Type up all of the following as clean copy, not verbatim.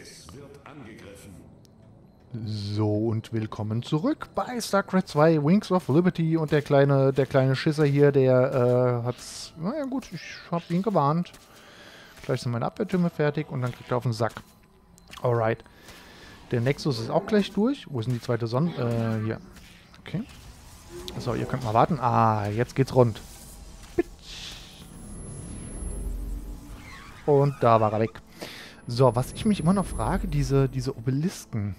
So, und willkommen zurück bei StarCraft 2 Wings of Liberty. Und der kleine Schisser hier, der hat's... Naja gut, ich habe ihn gewarnt. Gleich sind meine Abwehrtürme fertig und dann kriegt er auf den Sack. Alright. Der Nexus ist auch gleich durch. Wo ist denn die zweite Sonne? Hier. Okay. So, ihr könnt mal warten. Ah, jetzt geht's rund. Und da war er weg. So, was ich mich immer noch frage, diese Obelisken.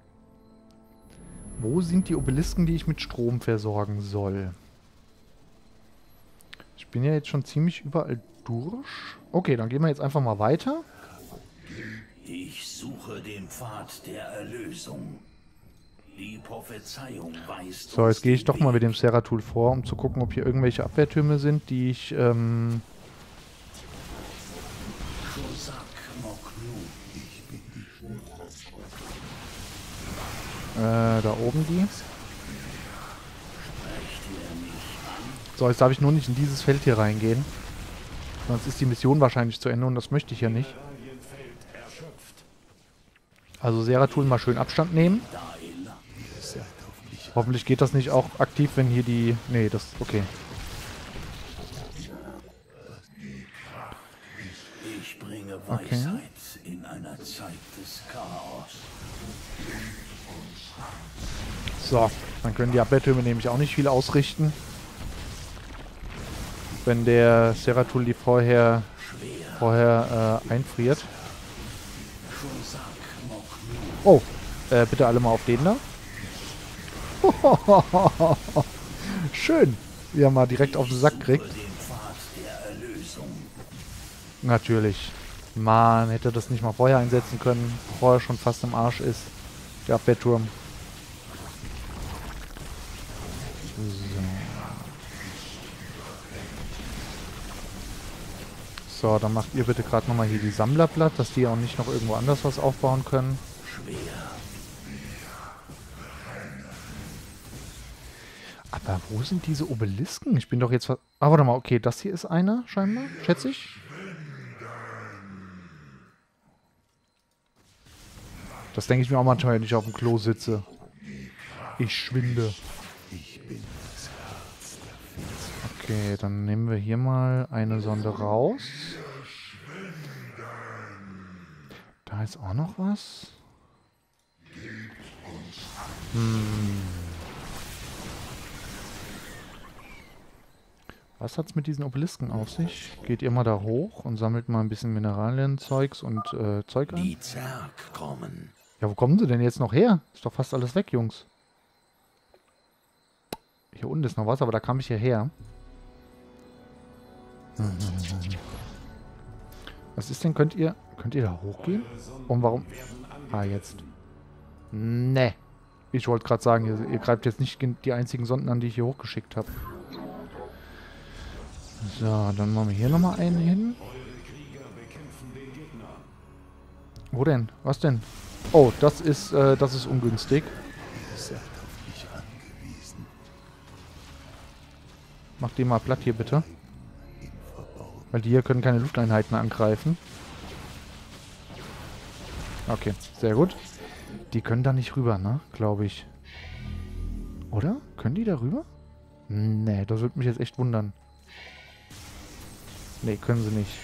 Wo sind die Obelisken, die ich mit Strom versorgen soll? Ich bin ja jetzt schon ziemlich überall durch. Okay, dann gehen wir jetzt einfach mal weiter. Ich suche den Pfad der Erlösung. Die Prophezeiung weist So, jetzt gehe ich doch mal mit dem Seratul vor, um zu gucken, ob hier irgendwelche Abwehrtürme sind, die ich, da oben die. So, jetzt darf ich nur nicht in dieses Feld hier reingehen. Sonst ist die Mission wahrscheinlich zu Ende und das möchte ich ja nicht. Also Seratul mal schön Abstand nehmen. Hoffentlich geht das nicht auch aktiv, wenn hier die... Nee, das... Okay. Ich bringe Weisheit in einer Zeit des Chaos. So, dann können die Abwehrtürme nämlich auch nicht viel ausrichten. Wenn der Seratul die vorher einfriert. Oh, bitte alle mal auf den da. Schön, wie er mal direkt auf den Sack kriegt. Natürlich. Man hätte das nicht mal vorher einsetzen können, bevor er schon fast im Arsch ist. Der Abwehrturm. So, dann macht ihr bitte gerade nochmal hier die Sammler platt, dass die auch nicht noch irgendwo anders was aufbauen können. Aber wo sind diese Obelisken? Ich bin doch jetzt... Ah, warte mal, okay, das hier ist einer scheinbar, schätze ich. Das denke ich mir auch manchmal, wenn ich auf dem Klo sitze. Ich schwinde. Okay, dann nehmen wir hier mal eine Sonde raus. Da ist auch noch was. Was hat's mit diesen Obelisken auf sich? Geht ihr mal da hoch und sammelt mal ein bisschen Mineralienzeugs und Zeug ein? Die Zerg kommen. Ja, wo kommen sie denn jetzt noch her? Ist doch fast alles weg, Jungs. Hier unten ist noch was, aber da kam ich hierher. Was ist denn? Könnt ihr da hochgehen? Und warum? Ah, jetzt. Ne. Ich wollte gerade sagen, ihr greift jetzt nicht die einzigen Sonden an, die ich hier hochgeschickt habe. So, dann machen wir hier nochmal einen hin. Wo denn? Was denn? Oh, das ist ungünstig. Mach die mal platt hier, bitte. Weil die hier können keine Lufteinheiten angreifen. Okay, sehr gut. Die können da nicht rüber, ne? Glaube ich. Oder? Können die da rüber? Nee, das würde mich jetzt echt wundern. Nee, können sie nicht.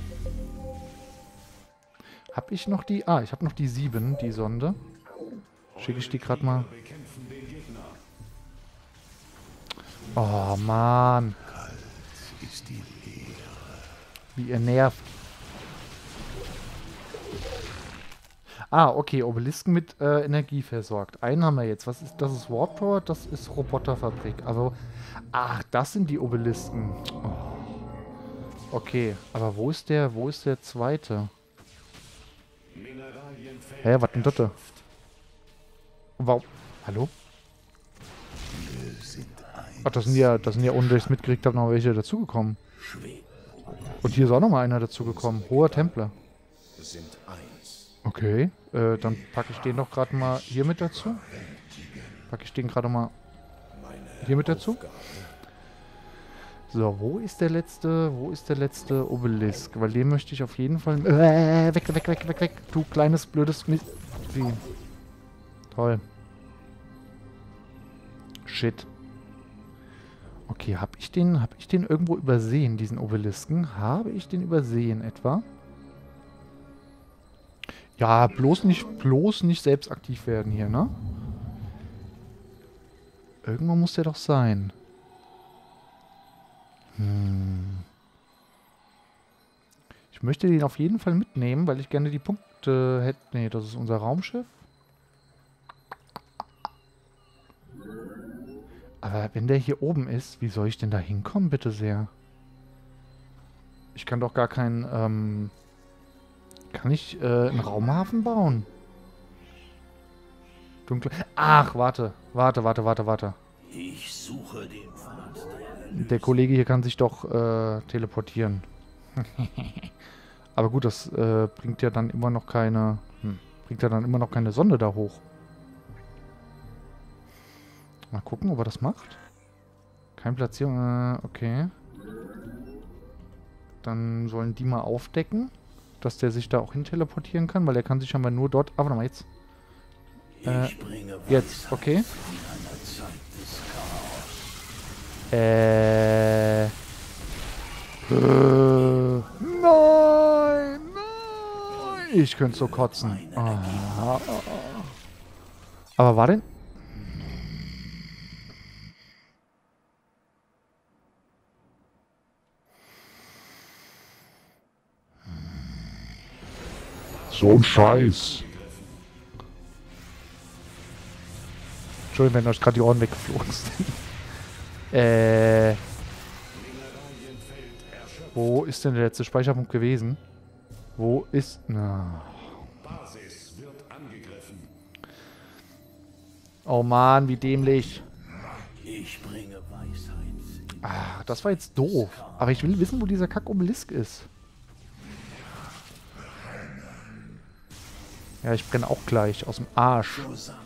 Hab ich noch die... Ah, ich habe noch die 7, die Sonde. Schicke ich die gerade mal... Oh, Mann. Wie ihr nervt. Ah, okay, Obelisken mit Energie versorgt. Einen haben wir jetzt. Was ist das? Ist Warp Tower, das ist Roboterfabrik. Also, ach, das sind die Obelisken. Oh. Okay, aber wo ist der zweite? Hä, was denn das da? Warum? Hallo? Ach, das sind ja, ohne dass ich es mitgekriegt habe, noch welche dazugekommen. Und hier ist auch noch mal einer dazugekommen. Hoher Templer. Okay, dann packe ich den doch gerade mal hier mit dazu. Packe ich den gerade mal hier mit dazu. So, wo ist der letzte Obelisk? Weil den möchte ich auf jeden Fall... weg, weg, weg, weg, weg. Du kleines, blödes Mist. Wie? Toll. Shit. Okay, hab ich den irgendwo übersehen, diesen Obelisken? Habe ich den übersehen etwa? Ja, bloß nicht selbst aktiv werden hier, ne? Irgendwo muss der doch sein. Ich möchte den auf jeden Fall mitnehmen, weil ich gerne die Punkte hätte. Nee, das ist unser Raumschiff. Aber wenn der hier oben ist, wie soll ich denn da hinkommen, bitte sehr? Ich kann doch gar keinen, kann ich einen Raumhafen bauen? Dunkle... Ach, warte. Ich suche den Pfad Der Kollege hier kann sich doch teleportieren. Aber gut, das bringt ja dann immer noch keine... bringt ja dann immer noch keine Sonde da hoch. Mal gucken, ob er das macht. Keine Platzierung, okay. Dann sollen die mal aufdecken, dass der sich da auch hin teleportieren kann, weil er kann sich scheinbar nur dort... Ah, warte mal, jetzt. Jetzt, okay. Nein, nein. Ich könnte so kotzen. Ah. Aber war denn... So ein Scheiß. Entschuldigung, wenn euch gerade die Ohren weggeflogen sind. Wo ist denn der letzte Speicherpunkt gewesen? Wo ist... Na. Basis wird angegriffen. Oh Mann, wie dämlich. Ich bringe Weisheit. Ah, das war jetzt doof. Aber ich will wissen, wo dieser Kack-Obelisk ist. Ja, ich brenne auch gleich. Aus dem Arsch.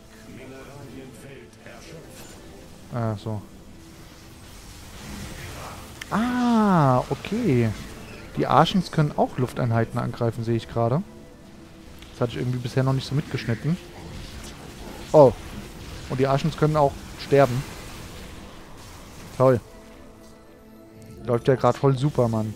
Ah, so. Ah, okay. Die Archens können auch Lufteinheiten angreifen, sehe ich gerade. Das hatte ich irgendwie bisher noch nicht so mitgeschnitten. Oh. Und die Archens können auch sterben. Toll. Läuft ja gerade voll super, Mann.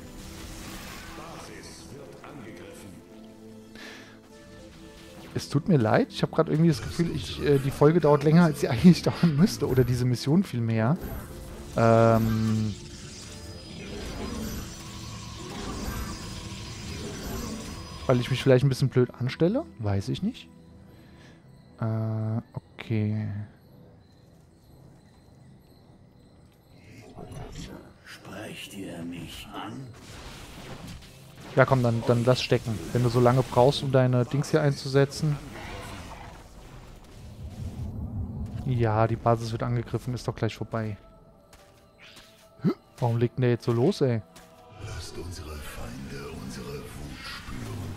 Es tut mir leid, ich habe gerade irgendwie das Gefühl, die Folge dauert länger, als sie eigentlich dauern müsste. Oder diese Mission viel mehr. Weil ich mich vielleicht ein bisschen blöd anstelle? Weiß ich nicht. Okay. Sprecht ihr mich an? Ja komm, dann lass stecken. Wenn du so lange brauchst, um deine Dings hier einzusetzen. Ja, die Basis wird angegriffen, ist doch gleich vorbei. Warum legt denn der jetzt so los, ey? Lasst unsere Feinde unsere Wut spüren.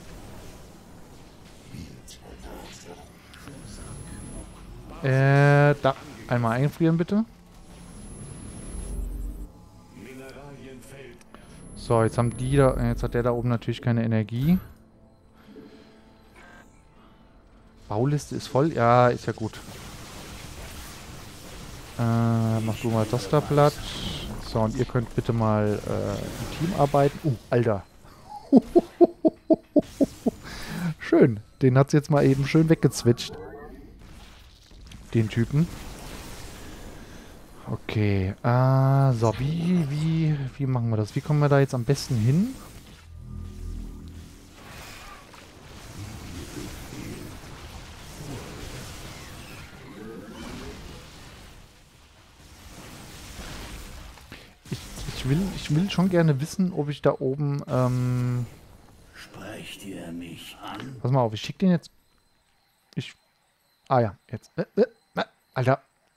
Da. Einmal einfrieren, bitte. So, jetzt haben die da... Jetzt hat der da oben natürlich keine Energie. Bauliste ist voll. Ja, ist ja gut. Mach du mal das da platt. So, und ihr könnt bitte mal im Team arbeiten. Alter. Schön. Den hat es jetzt mal eben schön weggezwitscht. Den Typen. Okay. So, wie machen wir das? Wie kommen wir da jetzt am besten hin? Ich will schon gerne wissen, ob ich da oben, Sprecht ihr mich an? Pass mal auf, ich schicke den jetzt... Ah ja, jetzt. Alter.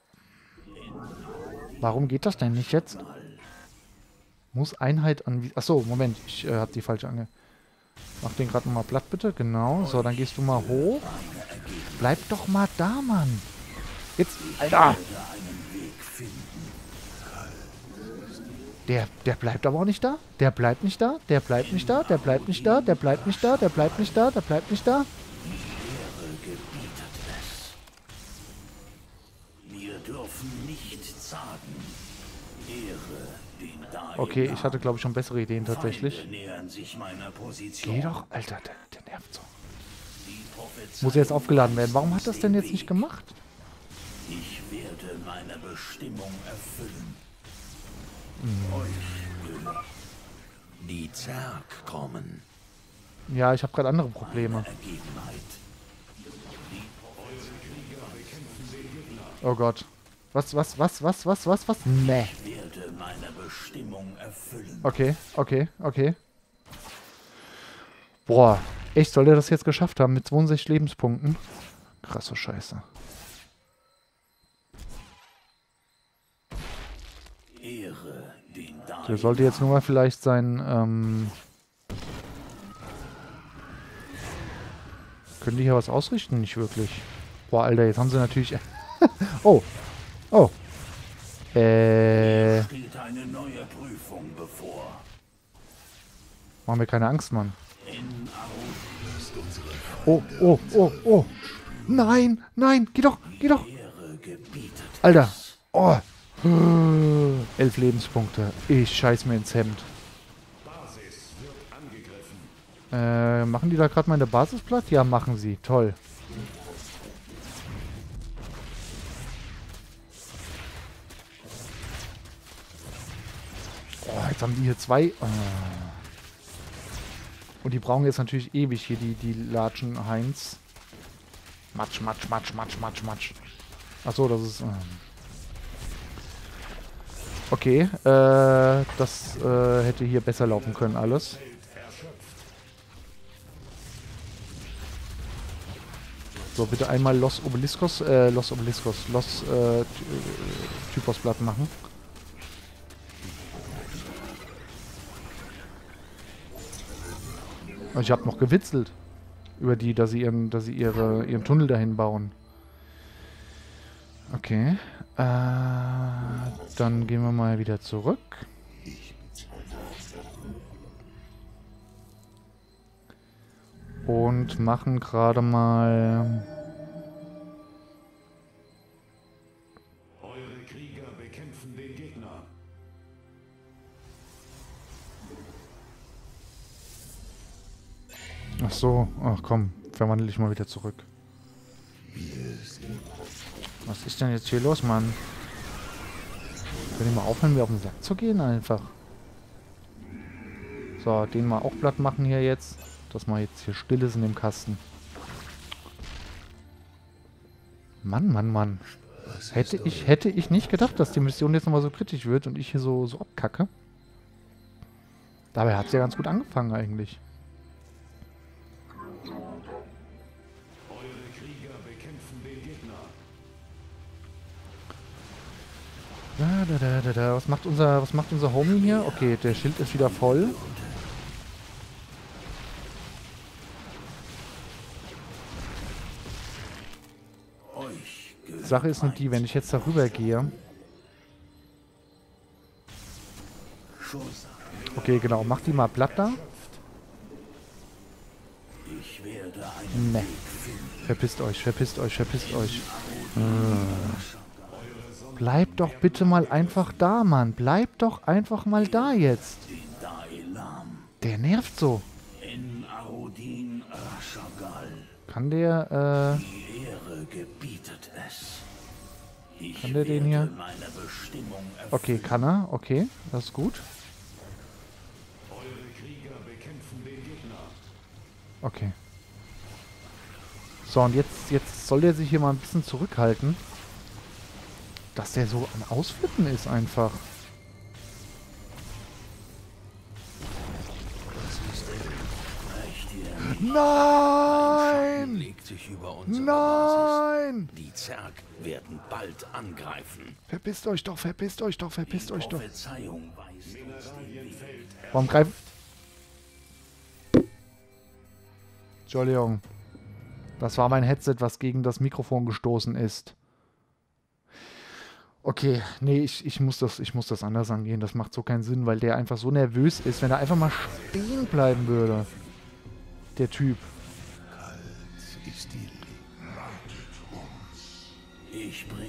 Warum geht das denn nicht jetzt? Muss Einheit an... Achso, Moment, ich hab die falsche Ange... Mach den gerade nochmal platt, bitte. Genau. So, dann gehst du mal hoch. Bleib doch mal da, Mann. Jetzt, Alter. Der bleibt aber auch nicht da. Der bleibt nicht da. Der bleibt nicht da. Der bleibt nicht da. Der bleibt nicht da. Der bleibt nicht da. Der bleibt nicht da. Ehre gebietet es. Wir dürfen nicht zagen. Ehre den Daelan. Okay, ich hatte, glaube ich, schon bessere Ideen tatsächlich. Feinde nähern sich meiner Position. Geh doch, Alter, der nervt so. Die Prophezeiung Muss jetzt aufgeladen werden. Warum hat das denn jetzt nicht gemacht? Ich werde meine Bestimmung erfüllen. Hm. Euch gehört. Die Zerg kommen. Ja, ich habe gerade andere Probleme. Ergebenheit. Oh Gott. Was? Nee. Ich werde meine Bestimmung erfüllen. Okay. Boah, echt, soll der das jetzt geschafft haben mit 62 Lebenspunkten? Krasse Scheiße. Ehre den Daelan. Der sollte jetzt nur mal vielleicht sein, können die hier was ausrichten? Nicht wirklich. Boah, Alter, jetzt haben sie natürlich... Oh. Steht eine neue Prüfung bevor. Machen wir keine Angst, Mann. In Oh. Nein, geh doch. Ehre gebietet. Alter. Oh. 11 Lebenspunkte. Ich scheiß mir ins Hemd. Machen die da gerade meine Basis platt? Ja, machen sie. Toll. Oh, jetzt haben die hier zwei. Und die brauchen jetzt natürlich ewig hier, die Latschen Heinz. Matsch. Achso, das ist... Okay, das hätte hier besser laufen können alles. So, bitte einmal Los Typos platt machen. Ich habe noch gewitzelt über die, dass sie ihren Tunnel dahin bauen. Okay. Dann gehen wir mal wieder zurück. Und machen gerade mal... Eure Krieger bekämpfen den Gegner. Ach so, ach komm, verwandle ich mal wieder zurück. Was ist denn jetzt hier los, Mann? Können die mal aufhören, mir auf den Sack zu gehen, einfach? So, den mal auch platt machen hier jetzt. Dass mal jetzt hier still ist in dem Kasten. Mann. Hätte ich nicht gedacht, dass die Mission jetzt nochmal so kritisch wird und ich hier so abkacke. Dabei hat es ja ganz gut angefangen eigentlich. Eure Krieger bekämpfen den Gegner. Was macht unser Homie hier? Okay, der Schild ist wieder voll. Sache ist nur die, wenn ich jetzt darüber gehe. Okay, genau. Mach die mal platt da. Ne. Verpisst euch. Bleibt doch bitte mal einfach da, Mann. Bleibt doch einfach mal da jetzt. Der nervt so. Kann der, kann der den hier? Okay, kann er. Okay, das ist gut. Okay. So, und jetzt soll der sich hier mal ein bisschen zurückhalten. Dass der so am Ausflippen ist einfach. Nein! Nein! Die Zerg werden bald angreifen. Verpisst euch doch. Prophezeiung weist uns den Weg. Warum greift... Entschuldigung. Das war mein Headset, was gegen das Mikrofon gestoßen ist. Okay, nee, ich muss das anders angehen. Das macht so keinen Sinn, weil der einfach so nervös ist, wenn er einfach mal stehen bleiben würde. Der Typ. Ist die Ich bring.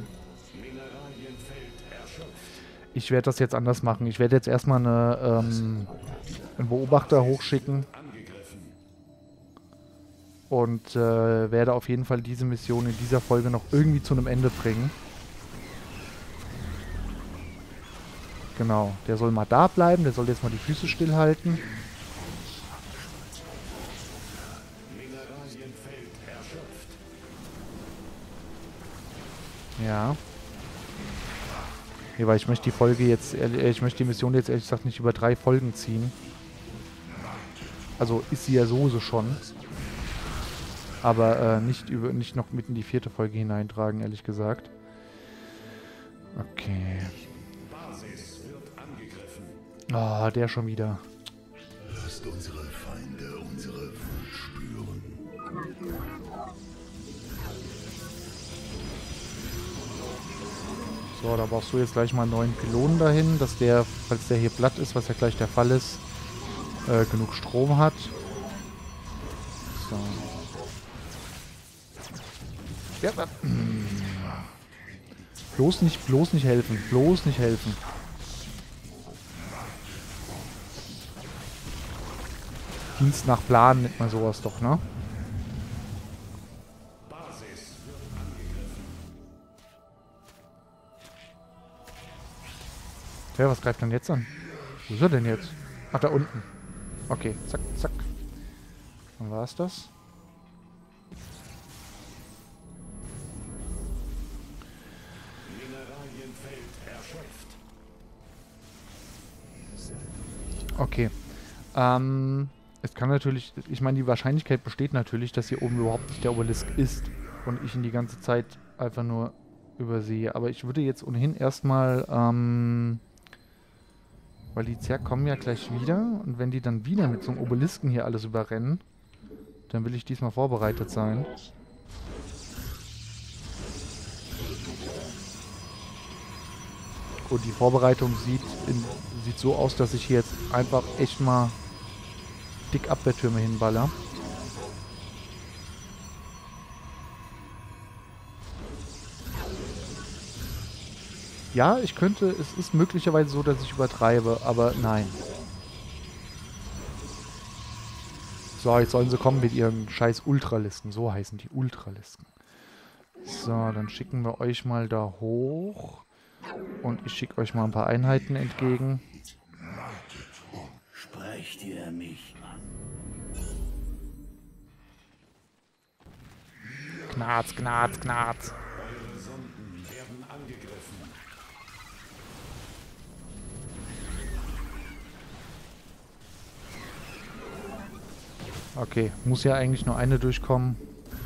Ich werde das jetzt anders machen. Ich werde jetzt erstmal einen Beobachter hochschicken. Und werde auf jeden Fall diese Mission in dieser Folge noch irgendwie zu einem Ende bringen. Genau, der soll mal da bleiben. Der soll jetzt mal die Füße stillhalten. Ja. Nee, weil ich möchte die Folge jetzt, ich möchte die Mission jetzt ehrlich gesagt nicht über 3 Folgen ziehen. Also ist sie ja sowieso schon. Aber nicht noch mit in die 4. Folge hineintragen, ehrlich gesagt. Okay. Ah, der schon wieder. Lasst unsere Feinde unsere Wut spüren. So, da brauchst du jetzt gleich mal einen neuen Pylonen dahin, dass der, falls der hier platt ist, was ja gleich der Fall ist, genug Strom hat. So. Ja, bloß nicht helfen. Bloß nicht helfen. Dienst nach Plan nennt man sowas doch, ne? Ja, was greift denn jetzt an? Wo ist er denn jetzt? Ach, da unten. Okay, zack, zack. Dann war es das. Okay. Es kann natürlich, ich meine, die Wahrscheinlichkeit besteht natürlich, dass hier oben überhaupt nicht der Obelisk ist und ich ihn die ganze Zeit einfach nur übersehe. Aber ich würde jetzt ohnehin erstmal, weil die Zerg kommen ja gleich wieder und wenn die dann wieder mit so einem Obelisken hier alles überrennen, dann will ich diesmal vorbereitet sein. Und die Vorbereitung sieht so aus, dass ich hier jetzt einfach echt mal dick Abwehrtürme hinballer. Ja, ich könnte, es ist möglicherweise so, dass ich übertreibe, aber nein. So, jetzt sollen sie kommen mit ihren scheiß Ultralisten. So heißen die Ultralisten. So, dann schicken wir euch mal da hoch. Und ich schicke euch mal ein paar Einheiten entgegen. Sprecht ihr mich an? Knarz, knarz, knarz. Okay, muss ja eigentlich nur eine durchkommen.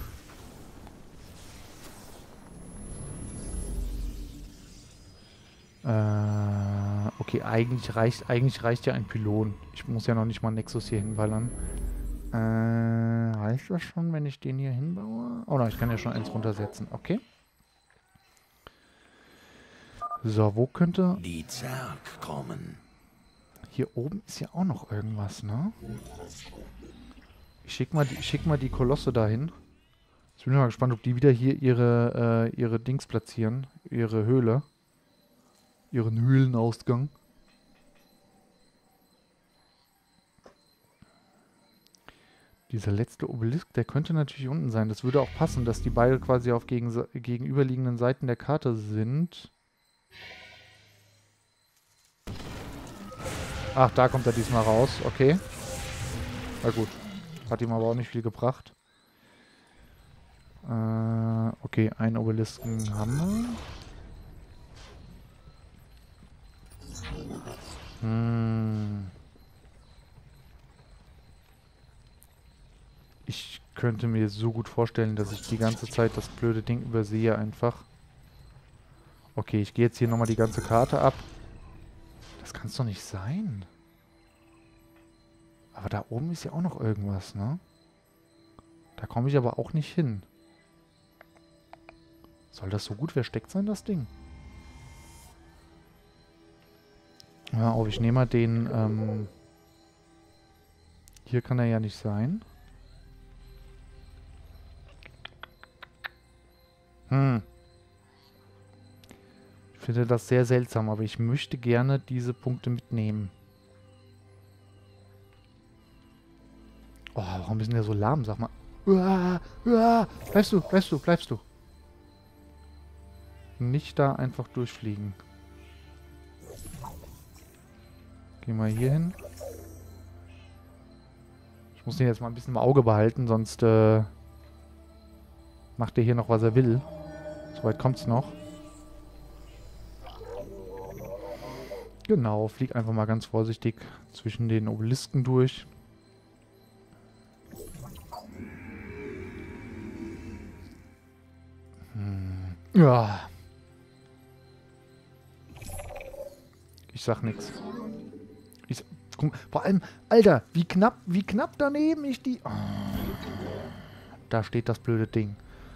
Okay, eigentlich reicht ja ein Pylon. Ich muss ja noch nicht mal Nexus hier hinballern. Reicht das schon, wenn ich den hier hinbaue? Oh nein, ich kann ja schon eins runtersetzen. Okay. So, wo könnte... Die Zerg kommen. Hier oben ist ja auch noch irgendwas, ne? Ich schick mal die Kolosse dahin. Jetzt bin ich mal gespannt, ob die wieder hier ihre Dings platzieren. Ihre Höhle. Ihren Höhlenausgang. Dieser letzte Obelisk, der könnte natürlich unten sein. Das würde auch passen, dass die beide quasi auf gegenüberliegenden Seiten der Karte sind. Ach, da kommt er diesmal raus. Okay. Na gut. Hat ihm aber auch nicht viel gebracht. Okay, einen Obelisken haben wir. Ich könnte mir so gut vorstellen, dass ich die ganze Zeit das blöde Ding übersehe einfach. Okay, ich gehe jetzt hier nochmal die ganze Karte ab. Das kann es doch nicht sein. Aber da oben ist ja auch noch irgendwas, ne? Da komme ich aber auch nicht hin. Soll das so gut versteckt sein, das Ding? Ja, auf, ich nehme mal den, hier kann er ja nicht sein. Ich finde das sehr seltsam, aber ich möchte gerne diese Punkte mitnehmen. Oh, warum ist denn der so lahm? Sag mal. Uah, uah. Bleibst du, bleibst du, bleibst du. Nicht da einfach durchfliegen. Gehen wir hier hin. Ich muss den jetzt mal ein bisschen im Auge behalten, sonst macht er hier noch, was er will. Soweit kommt's noch. Genau, flieg einfach mal ganz vorsichtig zwischen den Obelisken durch. Ja. Ich sag nichts. Vor allem, Alter, wie knapp daneben ich die... Oh, da steht das blöde Ding.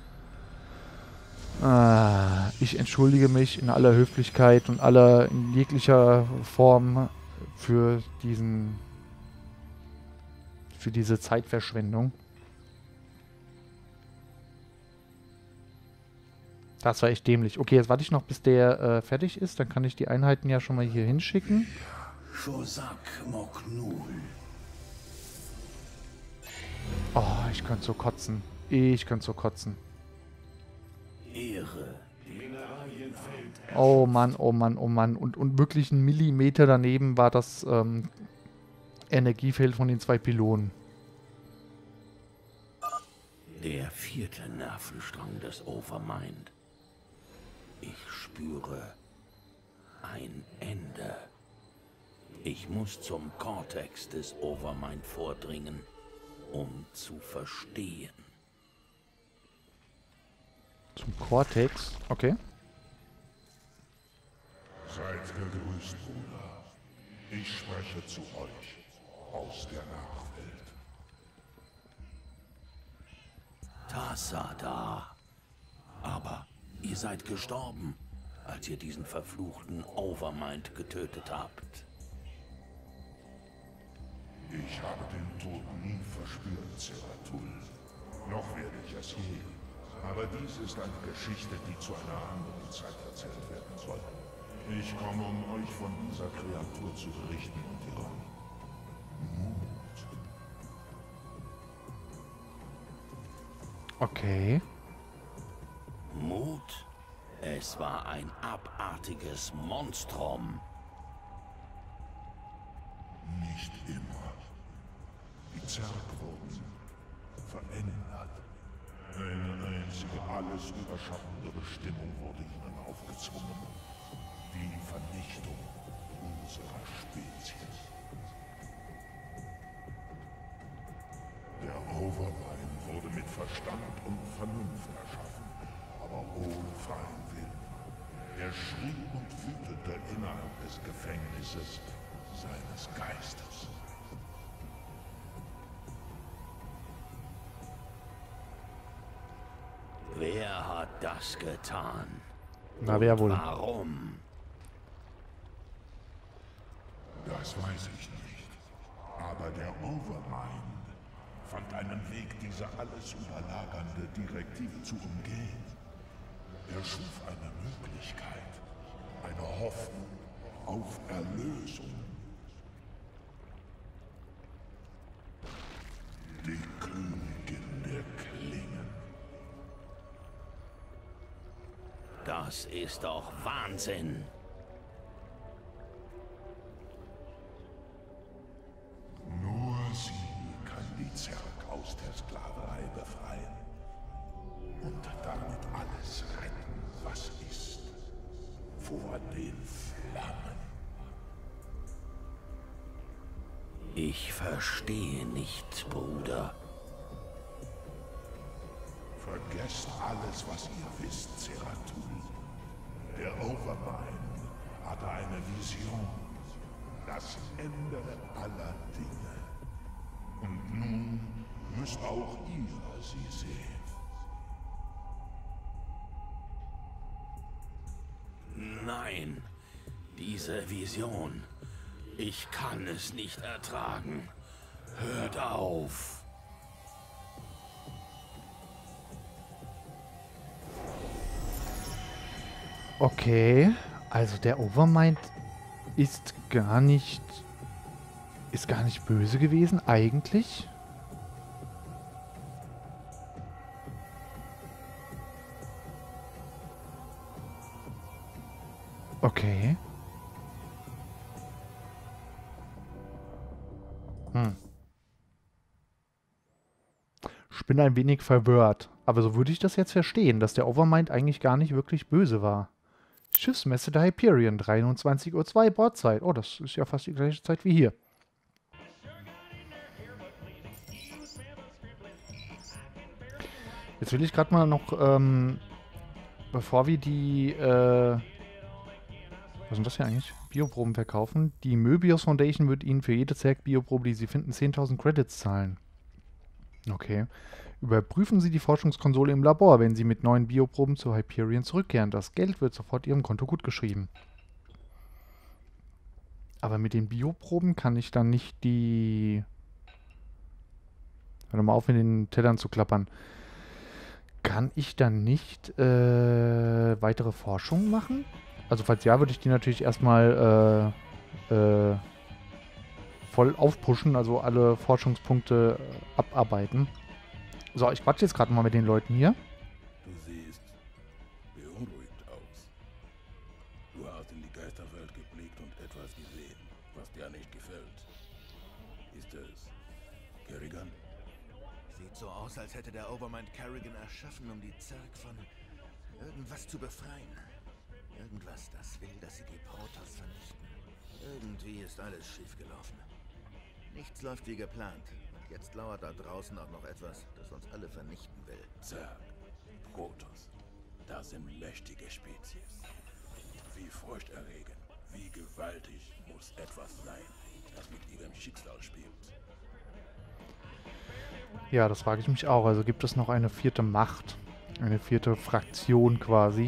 Ich entschuldige mich in aller Höflichkeit und in jeglicher Form für diese Zeitverschwendung. Das war echt dämlich. Okay, jetzt warte ich noch, bis der fertig ist. Dann kann ich die Einheiten ja schon mal hier hinschicken. Oh, ich könnte so kotzen. Ich könnte so kotzen. Oh Mann, oh Mann, oh Mann. Und wirklich einen Millimeter daneben war das Energiefeld von den 2 Pylonen. Der 4. Nervenstrang des Overmind. Ich spüre ein Ende. Ich muss zum Cortex des Overmind vordringen, um zu verstehen. Zum Cortex? Okay. Seid gegrüßt, Bruder. Ich spreche zu euch aus der Nachwelt. Tassada. Aber ihr seid gestorben, als ihr diesen verfluchten Overmind getötet habt. Ich habe den Tod nie verspürt, Zeratul. Noch werde ich es je. Aber dies ist eine Geschichte, die zu einer anderen Zeit erzählt werden soll. Ich komme, um euch von dieser Kreatur zu berichten und ihrem Mut. Okay. Mut? Es war ein abartiges Monstrum. Nicht immer. Die Zerg wurden verändert. Eine einzige, alles überschattende Bestimmung wurde ihnen aufgezwungen. Die Vernichtung unserer Spezies. Der Overmind wurde mit Verstand und Vernunft erschaffen, aber ohne freien Willen. Er schrie und wütete innerhalb des Gefängnisses seines Geistes. Wer hat das getan? Na, wer wohl? Warum? Das weiß ich nicht. Aber der Overmind fand einen Weg, diese alles überlagernde Direktive zu umgehen. Er schuf eine Möglichkeit, eine Hoffnung auf Erlösung. Die Königin der Klingen. Das ist doch Wahnsinn. Nur sie kann die Zerg aus der Sklaverei befreien. Und damit alles retten, was ist. Vor den Flammen. Ich verstehe nicht, Bruder. Vergesst alles, was ihr wisst, Zeratul. Der Overmind hatte eine Vision. Das Ende aller Dinge. Und nun müsst auch ihr sie sehen. Nein, diese Vision Ich kann es nicht ertragen. Hört auf. Okay, also der Overmind ist gar nicht böse gewesen, eigentlich. Okay. Ich bin ein wenig verwirrt. Aber so würde ich das jetzt verstehen, dass der Overmind eigentlich gar nicht wirklich böse war. Schiffsmesse der Hyperion, 23:02 Uhr Bordzeit. Oh, das ist ja fast die gleiche Zeit wie hier. Jetzt will ich gerade mal noch, bevor wir die, was sind das hier eigentlich? Bioproben verkaufen. Die Möbius Foundation wird Ihnen für jede Zerg-Bioprobe, die Sie finden, 10.000 Credits zahlen. Okay. Überprüfen Sie die Forschungskonsole im Labor, wenn Sie mit neuen Bioproben zu Hyperion zurückkehren. Das Geld wird sofort Ihrem Konto gutgeschrieben. Aber mit den Bioproben kann ich dann nicht die... Hör doch mal auf, mit den Tellern zu klappern. Kann ich dann nicht weitere Forschung machen? Also falls ja, würde ich die natürlich erstmal voll aufpushen, also alle Forschungspunkte abarbeiten. So, ich quatsche jetzt gerade mal mit den Leuten hier. Du siehst beunruhigt aus. Du hast in die Geisterwelt geblickt und etwas gesehen, was dir nicht gefällt. Ist es Kerrigan? Sieht so aus, als hätte der Overmind Kerrigan erschaffen, um die Zerg von irgendwas zu befreien. Irgendwas, das will, dass sie die Protoss vernichten. Irgendwie ist alles schiefgelaufen. Nichts läuft wie geplant. Und jetzt lauert da draußen auch noch etwas, das uns alle vernichten will. Zerg, Protoss, das sind mächtige Spezies. Wie furchterregend, wie gewaltig muss etwas sein, das mit ihrem Schicksal spielt. Ja, das frage ich mich auch. Also gibt es noch eine vierte Macht? Eine vierte Fraktion quasi?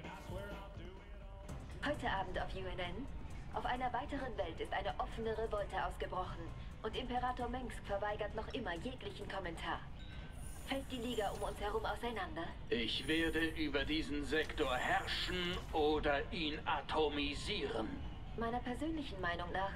Heute Abend auf UNN. Auf einer weiteren Welt ist eine offene Revolte ausgebrochen. Und Imperator Mengsk verweigert noch immer jeglichen Kommentar. Fällt die Liga um uns herum auseinander? Ich werde über diesen Sektor herrschen oder ihn atomisieren. Meiner persönlichen Meinung nach.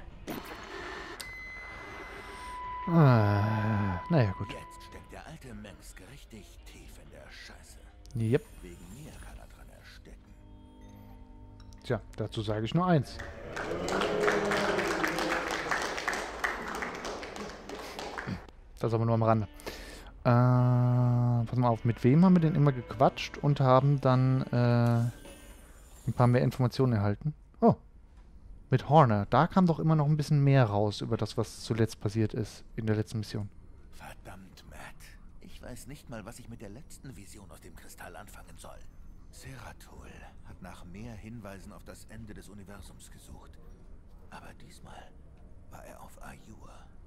Naja, gut. Jetzt steckt der alte Mengsk richtig tief in der Scheiße. Yep. Wegen mir kann er dran ersticken. Tja, dazu sage ich nur eins. Das aber nur am Rande. Pass mal auf, mit wem haben wir denn immer gequatscht und haben dann ein paar mehr Informationen erhalten? Oh, mit Horner. Da kam doch immer noch ein bisschen mehr raus über das, was zuletzt passiert ist in der letzten Mission. Verdammt, Matt. Ich weiß nicht mal, was ich mit der letzten Vision aus dem Kristall anfangen soll. Zeratul hat nach mehr Hinweisen auf das Ende des Universums gesucht. Aber diesmal war er auf Ayur.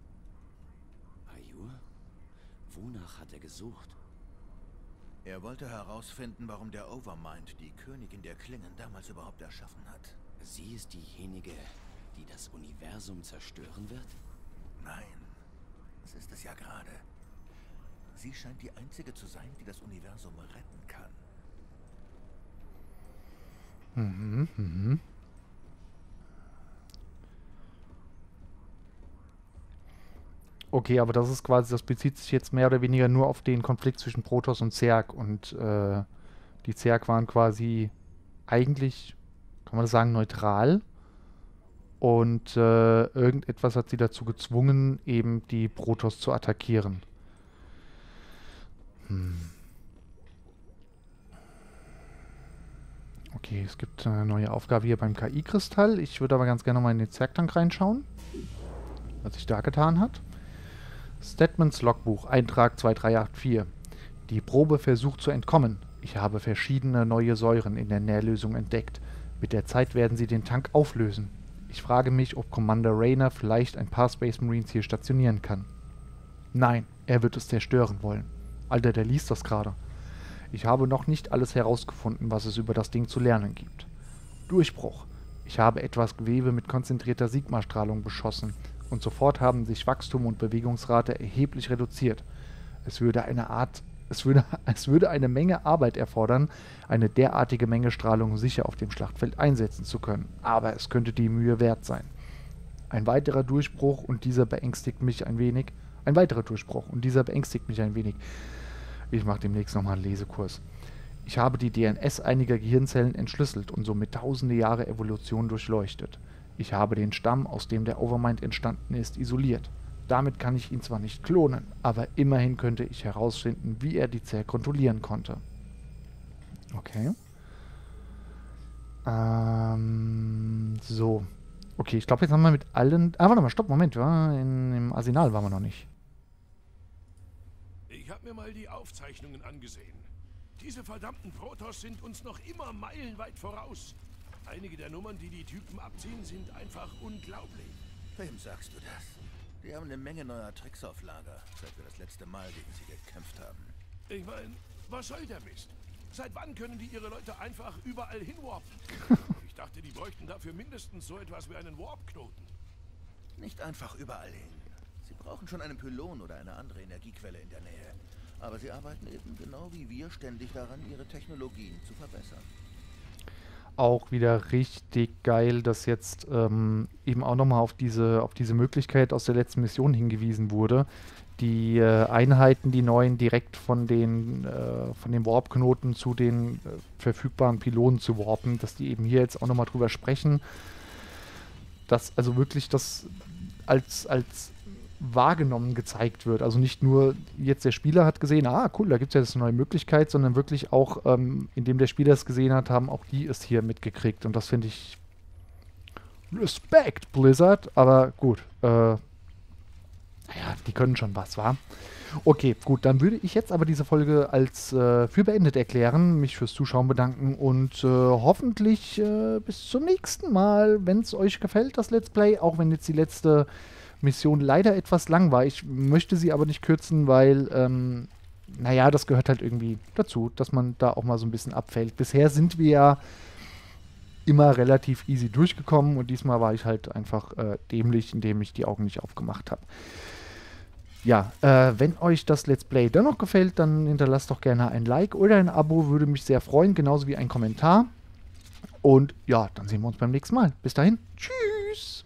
Ayur? Wonach hat er gesucht? Er wollte herausfinden, warum der Overmind die Königin der Klingen damals überhaupt erschaffen hat. Sie ist diejenige, die das Universum zerstören wird? Nein, das ist es ja gerade. Sie scheint die einzige zu sein, die das Universum retten kann. Okay, aber das ist quasi, das bezieht sich jetzt mehr oder weniger nur auf den Konflikt zwischen Protoss und Zerg. Und die Zerg waren quasi eigentlich, kann man das sagen, neutral. Und irgendetwas hat sie dazu gezwungen, eben die Protoss zu attackieren. Okay, es gibt eine neue Aufgabe hier beim KI-Kristall. Ich würde aber ganz gerne mal in den Zergtank reinschauen, was sich da getan hat. Statmans Logbuch, Eintrag 2384. Die Probe versucht zu entkommen. Ich habe verschiedene neue Säuren in der Nährlösung entdeckt. Mit der Zeit werden sie den Tank auflösen. Ich frage mich, ob Commander Rayner vielleicht ein paar Space Marines hier stationieren kann. Nein, er wird es zerstören wollen. Alter, der liest das gerade. Ich habe noch nicht alles herausgefunden, was es über das Ding zu lernen gibt. Durchbruch. Ich habe etwas Gewebe mit konzentrierter Sigma-Strahlung beschossen und sofort haben sich Wachstum und Bewegungsrate erheblich reduziert. Es würde eine Menge Arbeit erfordern, eine derartige Menge Strahlung sicher auf dem Schlachtfeld einsetzen zu können, aber es könnte die Mühe wert sein. Ein weiterer Durchbruch und dieser beängstigt mich ein wenig. Ich mache demnächst nochmal einen Lesekurs. Ich habe die DNS einiger Gehirnzellen entschlüsselt und somit tausende Jahre Evolution durchleuchtet. Ich habe den Stamm, aus dem der Overmind entstanden ist, isoliert. Damit kann ich ihn zwar nicht klonen, aber immerhin könnte ich herausfinden, wie er die Zerg kontrollieren konnte. Okay. So. Okay, ich glaube, jetzt haben wir mit allen... warte mal, stopp, Moment. Im Arsenal waren wir noch nicht. Ich habe mir mal die Aufzeichnungen angesehen. Diese verdammten Protoss sind uns noch immer meilenweit voraus. Einige der Nummern, die die Typen abziehen, sind einfach unglaublich. Wem sagst du das? Die haben eine Menge neuer Tricks auf Lager, seit wir das letzte Mal gegen sie gekämpft haben. Ich meine, was soll der Mist? Seit wann können die ihre Leute einfach überall hinwarpen? Ich dachte, die bräuchten dafür mindestens so etwas wie einen Warp-Knoten. Nicht einfach überall hin. Sie brauchen schon einen Pylon oder eine andere Energiequelle in der Nähe. Aber sie arbeiten eben genau wie wir ständig daran, ihre Technologien zu verbessern. Auch wieder richtig geil, dass jetzt eben auch nochmal auf diese Möglichkeit aus der letzten Mission hingewiesen wurde, die Einheiten, die neuen, direkt von den Warp-Knoten zu den verfügbaren Pylonen zu warpen, dass die eben hier jetzt auch nochmal drüber sprechen, dass also wirklich das als wahrgenommen gezeigt wird. Also nicht nur jetzt der Spieler hat gesehen, cool, da gibt es ja jetzt eine neue Möglichkeit, sondern wirklich auch, indem der Spieler es gesehen hat, haben auch die es hier mitgekriegt. Und das finde ich Respekt, Blizzard. Aber gut, die können schon was, wa? Okay, gut, dann würde ich jetzt aber diese Folge als für beendet erklären, mich fürs Zuschauen bedanken und hoffentlich bis zum nächsten Mal, wenn es euch gefällt, das Let's Play, auch wenn jetzt die letzte Mission leider etwas lang war. Ich möchte sie aber nicht kürzen, weil, das gehört halt irgendwie dazu, dass man da auch mal so ein bisschen abfällt. Bisher sind wir ja immer relativ easy durchgekommen und diesmal war ich halt einfach dämlich, indem ich die Augen nicht aufgemacht habe. Ja, wenn euch das Let's Play dennoch gefällt, dann hinterlasst doch gerne ein Like oder ein Abo, würde mich sehr freuen, genauso wie ein Kommentar. Und ja, dann sehen wir uns beim nächsten Mal. Bis dahin, tschüss!